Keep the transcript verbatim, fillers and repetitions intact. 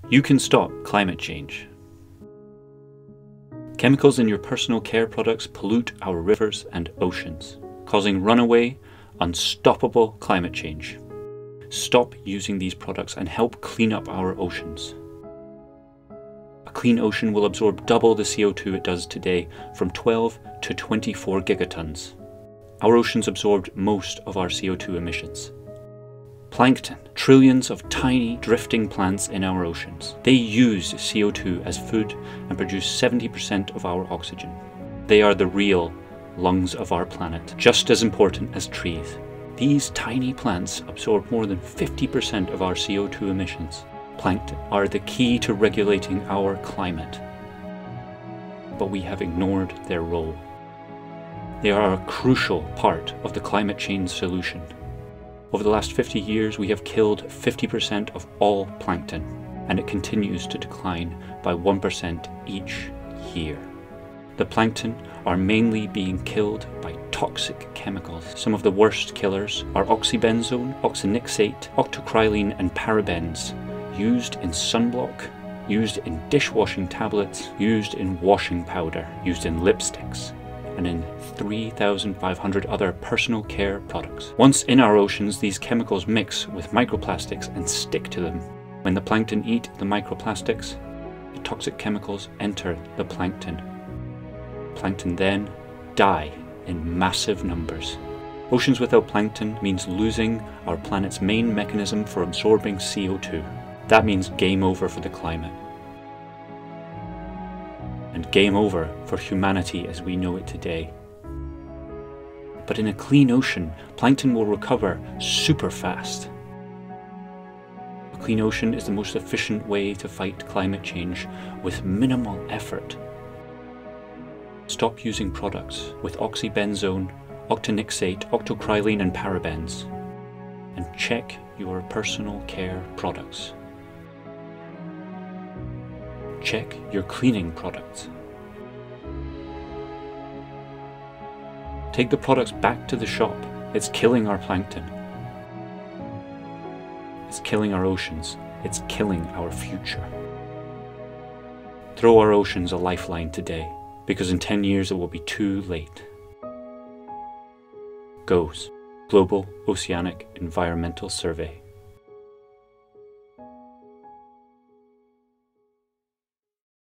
You can stop climate change. Chemicals in your personal care products pollute our rivers and oceans, causing runaway, unstoppable climate change. Stop using these products and help clean up our oceans. A clean ocean will absorb double the C O two it does today, from twelve to twenty-four gigatons. Our oceans absorbed most of our C O two emissions. Plankton, trillions of tiny drifting plants in our oceans. They use C O two as food and produce seventy percent of our oxygen. They are the real lungs of our planet, just as important as trees. These tiny plants absorb more than fifty percent of our C O two emissions. Plankton are the key to regulating our climate, but we have ignored their role. They are a crucial part of the climate change solution. Over the last fifty years, we have killed fifty percent of all plankton, and it continues to decline by one percent each year. The plankton are mainly being killed by toxic chemicals. Some of the worst killers are oxybenzone, oxynixate, octocrylene and parabens, used in sunblock, used in dishwashing tablets, used in washing powder, used in lipsticks, and in three thousand five hundred other personal care products. Once in our oceans, these chemicals mix with microplastics and stick to them. When the plankton eat the microplastics, the toxic chemicals enter the plankton. Plankton then die in massive numbers. Oceans without plankton means losing our planet's main mechanism for absorbing C O two. That means game over for the climate. And game over for humanity as we know it today. But in a clean ocean, plankton will recover super fast. A clean ocean is the most efficient way to fight climate change with minimal effort. Stop using products with oxybenzone, octynixate, octocrylene and parabens, and check your personal care products. Check your cleaning products. Take the products back to the shop. It's killing our plankton. It's killing our oceans. It's killing our future. Throw our oceans a lifeline today, because in ten years it will be too late. GOES, Global Oceanic Environmental Survey.